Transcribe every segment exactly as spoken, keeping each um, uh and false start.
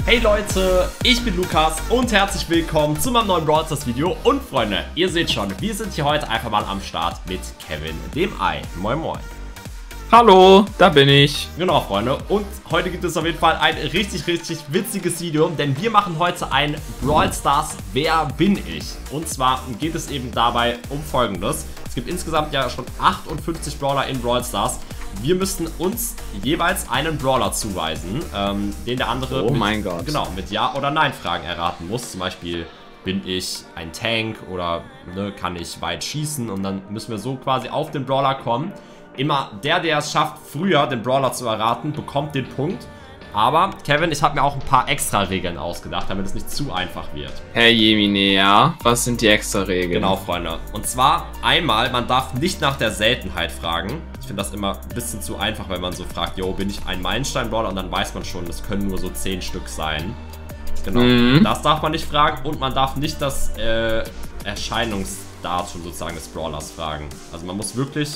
Hey Leute, ich bin Lukas und herzlich willkommen zu meinem neuen Brawl Stars Video. Und Freunde, ihr seht schon, wir sind hier heute einfach mal am Start mit Kevin, dem Ei. Moin Moin. Hallo, da bin ich. Genau, Freunde. Und heute gibt es auf jeden Fall ein richtig, richtig witziges Video, denn wir machen heute ein Brawl Stars Wer bin ich? Und zwar geht es eben dabei um Folgendes. Es gibt insgesamt ja schon achtundfünfzig Brawler in Brawl Stars. Wir müssten uns jeweils einen Brawler zuweisen, ähm, den der andere oh mit, mein Gott. Genau, mit Ja- oder Nein-Fragen erraten muss. Zum Beispiel, bin ich ein Tank oder ne, kann ich weit schießen? Und dann müssen wir so quasi auf den Brawler kommen. Immer der, der es schafft, früher den Brawler zu erraten, bekommt den Punkt. Aber, Kevin, ich habe mir auch ein paar extra Regeln ausgedacht, damit es nicht zu einfach wird. Herr Jemine, ja? Was sind die extra Regeln? Genau, Freunde. Und zwar einmal, man darf nicht nach der Seltenheit fragen. Ich finde das immer ein bisschen zu einfach, wenn man so fragt, yo, bin ich ein Meilenstein-Brawler? Und dann weiß man schon, das können nur so zehn Stück sein. Genau, mhm. Das darf man nicht fragen. Und man darf nicht das äh, Erscheinungsdatum sozusagen des Brawlers fragen. Also man muss wirklich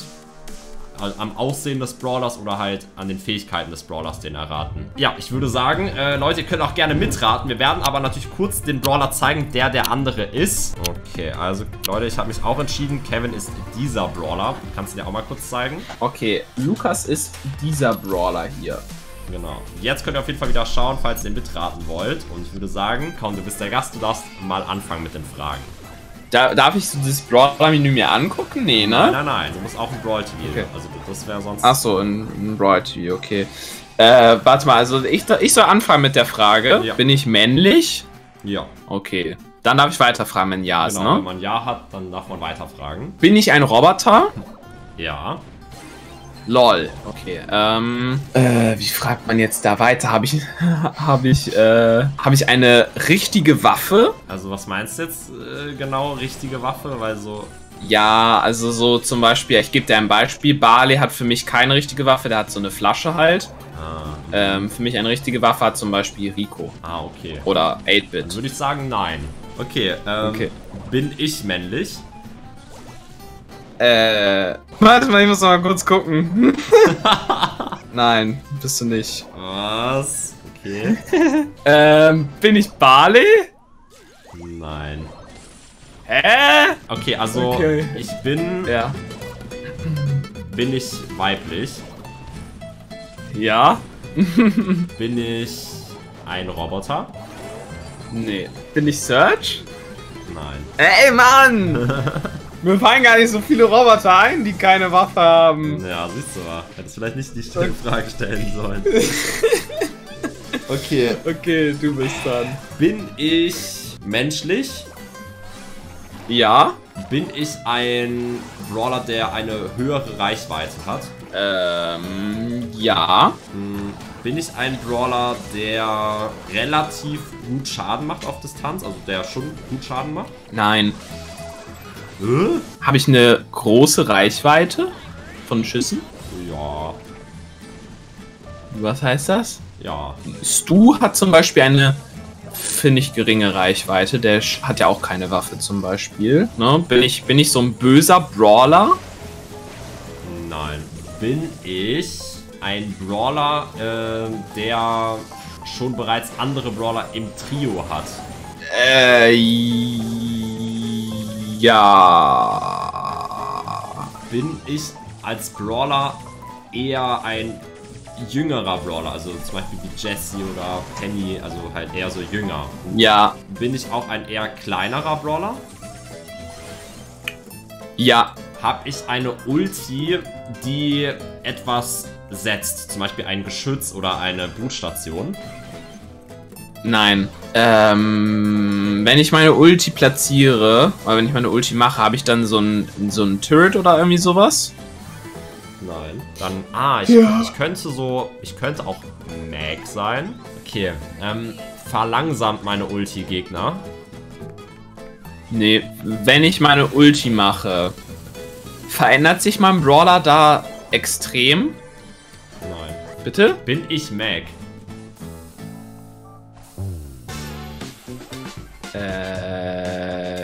am Aussehen des Brawlers oder halt an den Fähigkeiten des Brawlers den erraten. Ja, ich würde sagen, äh, Leute, ihr könnt auch gerne mitraten. Wir werden aber natürlich kurz den Brawler zeigen, der der andere ist. Okay, also Leute, ich habe mich auch entschieden. Kevin ist dieser Brawler. Kannst du dir auch mal kurz zeigen? Okay, Lukas ist dieser Brawler hier. Genau. Jetzt könnt ihr auf jeden Fall wieder schauen, falls ihr mitraten wollt. Und ich würde sagen, komm, du bist der Gast, du darfst mal anfangen mit den Fragen. Da, darf ich so das Brawl-Menü mir angucken? Nee, ne? Nein, nein, nein. Du musst auch ein Brawl-T V. Okay. Also das wäre sonst... Achso, ein, ein Brawl-T V, okay. Äh, warte mal, also ich, ich soll anfangen mit der Frage. Ja. Bin ich männlich? Ja. Okay. Dann darf ich weiterfragen, wenn ja ist, genau, ne? Wenn man Ja hat, dann darf man weiterfragen. Bin ich ein Roboter? Ja. Lol. Okay. Ähm. Äh, wie fragt man jetzt da weiter? Habe ich, habe ich, äh, habe ich eine richtige Waffe? Also was meinst du jetzt äh, genau richtige Waffe? Weil so. Ja, also so zum Beispiel, ich gebe dir ein Beispiel. Barley hat für mich keine richtige Waffe, der hat so eine Flasche halt. Ah. Ähm, für mich eine richtige Waffe hat zum Beispiel Rico. Ah, okay. Oder acht Bit. Dann würde ich sagen, nein. Okay, ähm, okay. Bin ich männlich? Äh, warte mal, ich muss mal kurz gucken. Nein, bist du nicht. Was? Okay. ähm, bin ich Barley? Nein. Hä? Okay, also okay. ich bin... Ja. Bin ich weiblich? Ja. Bin ich ein Roboter? Nee. Bin ich Search? Nein. Ey, Mann! Mir fallen gar nicht so viele Roboter ein, die keine Waffe haben. Ja, siehst du mal. Hättest vielleicht nicht die Frage stellen sollen. Okay. Okay, du bist dran. Bin ich menschlich? Ja. Bin ich ein Brawler, der eine höhere Reichweite hat? Ähm, ja. Bin ich ein Brawler, der relativ gut Schaden macht auf Distanz? Also der schon gut Schaden macht? Nein. Äh? Habe ich eine große Reichweite von Schüssen? Ja. Was heißt das? Ja. Stu hat zum Beispiel eine, finde ich, geringe Reichweite. Der hat ja auch keine Waffe zum Beispiel. Ne? Bin ich, bin ich so ein böser Brawler? Nein. Bin ich ein Brawler, äh, der schon bereits andere Brawler im Trio hat? Äh, ja. Bin ich als Brawler eher ein jüngerer Brawler, also zum Beispiel wie Jesse oder Penny, also halt eher so jünger? Ja. Bin ich auch ein eher kleinerer Brawler? Ja. Habe ich eine Ulti, die etwas setzt, zum Beispiel ein Geschütz oder eine Brutstation? Nein. Ähm, wenn ich meine Ulti platziere, oder wenn ich meine Ulti mache, habe ich dann so ein, so ein Turret oder irgendwie sowas? Nein. Dann, ah, ich, ja. ich könnte so, ich könnte auch Mag sein. Okay, ähm, verlangsamt meine Ulti Gegner? Nee, wenn ich meine Ulti mache, verändert sich mein Brawler da extrem? Nein. Bitte? Bin ich Mag? Äh.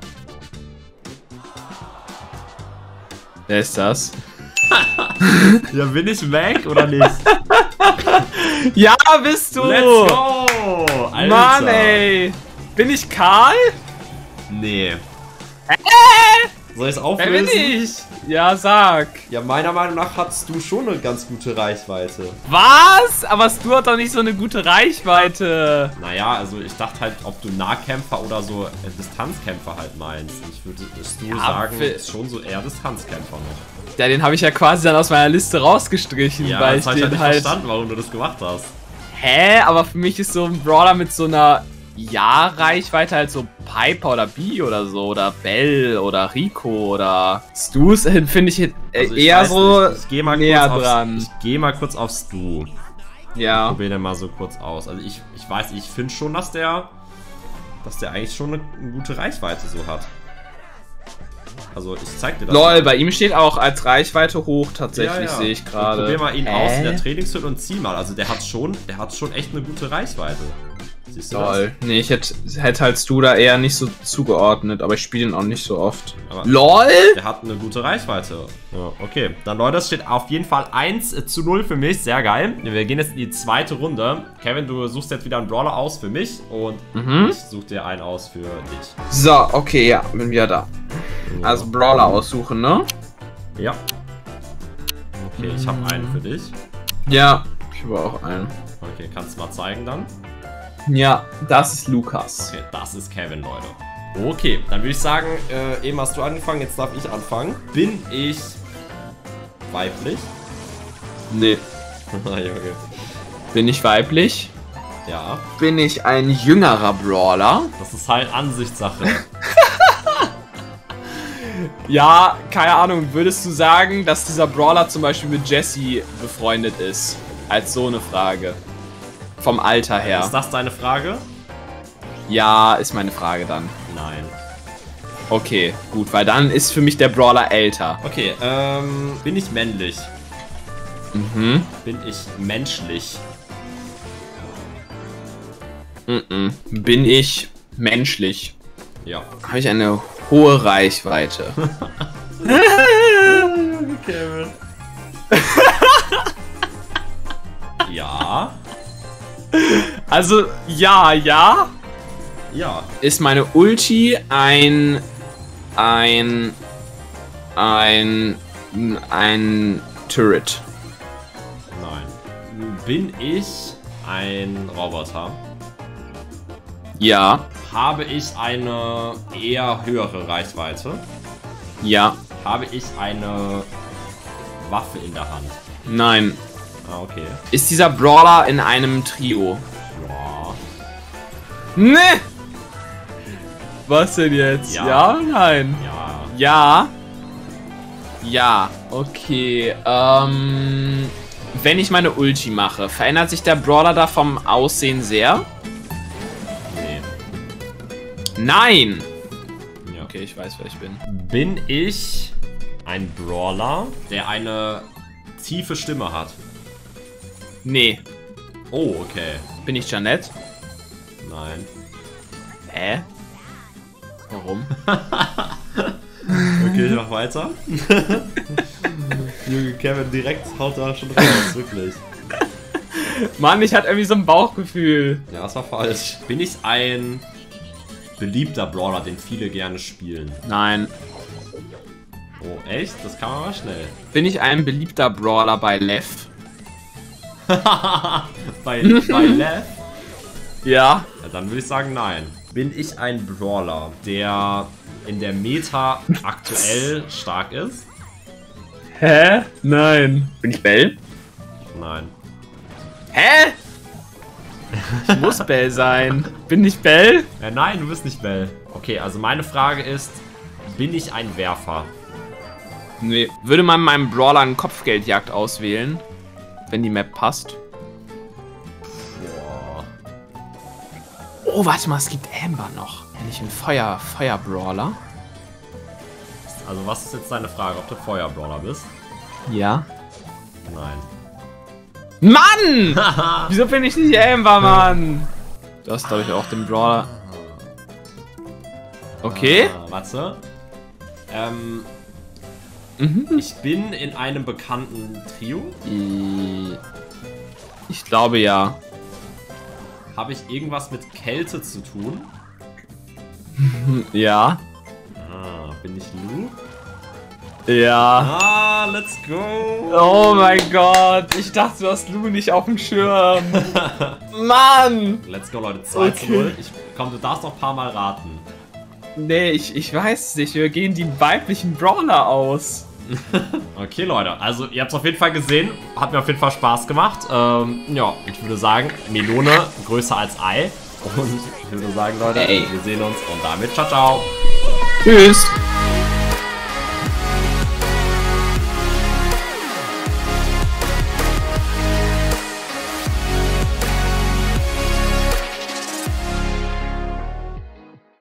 Wer ist das? Ja, bin ich Mag oder nicht? Ja, bist du! Let's go! Alter. Mann, ey. Bin ich Karl? Nee. Hä? Soll ich es Wer auflösen? bin ich? Ja, sag. Ja, meiner Meinung nach hast du schon eine ganz gute Reichweite. Was? Aber Stu hat doch nicht so eine gute Reichweite. Naja, also ich dachte halt, ob du Nahkämpfer oder so äh, Distanzkämpfer halt meinst. Ich würde Stu Ja, sagen, für- ist schon so eher Distanzkämpfer noch. Ja, den habe ich ja quasi dann aus meiner Liste rausgestrichen, Ja, weil das ich hab ich halt den nicht halt... verstanden, warum du das gemacht hast. Hä? Aber für mich ist so ein Brawler mit so einer Ja-Reichweite halt so Piper oder Bee oder so. Oder Bell oder Rico oder Stu finde ich äh, Also ich eher weiß so nicht, ich geh mal näher kurz aufs, dran. Ich gehe mal kurz auf Stu. Ja. Probier den mal so kurz aus. Also ich, ich weiß, ich finde schon, dass der, dass der eigentlich schon eine, eine gute Reichweite so hat. Also ich zeig dir das. Lol, mal. bei ihm steht auch als Reichweite hoch tatsächlich, Ja, ja. sehe ich gerade. Probier mal ihn Hä? aus in der Trainingshütte und zieh mal. Also der hat schon, der hat schon echt eine gute Reichweite. Siehst du Lol. Nee, ich hätte hätt halt Stu da eher nicht so zugeordnet, aber ich spiele ihn auch nicht so oft. Aber LOL! der hat eine gute Reichweite. Ja, okay. Dann Leute, es steht auf jeden Fall eins zu null für mich. Sehr geil. Wir gehen jetzt in die zweite Runde. Kevin, du suchst jetzt wieder einen Brawler aus für mich und Mhm. ich suche dir einen aus für dich. So, okay, ja, bin wieder da. Also Brawler aussuchen, ne? Ja. Okay, ich habe einen für dich. Ja, ich habe auch einen. Okay, kannst du mal zeigen dann? Ja, das ist Lukas. Okay, das ist Kevin, Leute. Okay, dann würde ich sagen, äh, eben hast du angefangen, jetzt darf ich anfangen. Bin ich weiblich? Nee. Ah, Junge. Bin ich weiblich? Ja, Bin ich ein jüngerer Brawler? das ist halt Ansichtssache. Ja, keine Ahnung. Würdest du sagen, dass dieser Brawler zum Beispiel mit Jessie befreundet ist? Als so eine Frage. Vom Alter her. Ist das deine Frage? Ja, ist meine Frage dann. Nein. Okay, gut, weil dann ist für mich der Brawler älter. Okay, ähm, bin ich männlich? Mhm. Bin ich menschlich? Mhm. Bin ich menschlich? Ja. Habe ich eine hohe Reichweite? Kevin. Ja. Also, ja, ja. Ja. Ist meine Ulti ein... ein... ein... ein Turret? Nein. Bin ich ein Roboter? Ja. Habe ich eine eher höhere Reichweite? Ja. Habe ich eine Waffe in der Hand? Nein. Ah, okay. Ist dieser Brawler in einem Trio? Ja. Ne! Was denn jetzt? Ja. Ja, nein. Ja. Ja. Ja. Okay. Ähm. Wenn ich meine Ulti mache, verändert sich der Brawler da vom Aussehen sehr? Nee. Nein! Ja. Okay, ich weiß, wer ich bin. Bin ich ein Brawler, der eine tiefe Stimme hat? Nee. Oh, okay. Bin ich Janette? Nein. Hä? Warum? Okay, ich mach weiter. Junge, Kevin direkt haut da schon raus, wirklich. Mann, ich hatte irgendwie so ein Bauchgefühl. Ja, das war falsch. Bin ich ein beliebter Brawler, den viele gerne spielen? Nein. Oh, echt? Das kann man mal schnell. Bin ich ein beliebter Brawler bei Lev? bei, bei Lev? Ja. Ja, dann würde ich sagen, nein. Bin ich ein Brawler, der in der Meta aktuell stark ist? Hä? Nein. Bin ich Bell? Nein. Hä? Ich muss Bell sein. Bin ich Bell? Äh, nein, du bist nicht Bell. Okay, also meine Frage ist, bin ich ein Werfer? Nee. Würde man meinem Brawler eine Kopfgeldjagd auswählen, wenn die Map passt? Boah. Oh, warte mal, es gibt Amber noch. Bin ich ein Feuer, Feuerbrawler? Also was ist jetzt deine Frage, ob du Feuerbrawler bist? Ja. Nein. Mann! Wieso bin ich nicht Amber, Mann? Du hast, glaube ich, auch den Brawler. Okay. Ah, warte. Ähm, Mhm. ich bin in einem bekannten Trio. I- Ich glaube ja. Habe ich irgendwas mit Kälte zu tun? Ja. Ah, bin ich Lu? Ja. Ah, let's go. Oh mein Gott. Ich dachte, du hast Lu nicht auf dem Schirm. Mann. Let's go, Leute. zwei zu null. Ich, komm, du darfst noch ein paar Mal raten. Nee, ich, ich weiß es nicht. Wir gehen die weiblichen Brawler aus. Okay, Leute. Also, ihr habt es auf jeden Fall gesehen. Hat mir auf jeden Fall Spaß gemacht. Ähm, ja, ich würde sagen, Melone größer als Ei. Und ich würde sagen, Leute, Ey. wir sehen uns und damit ciao, ciao. Tschüss.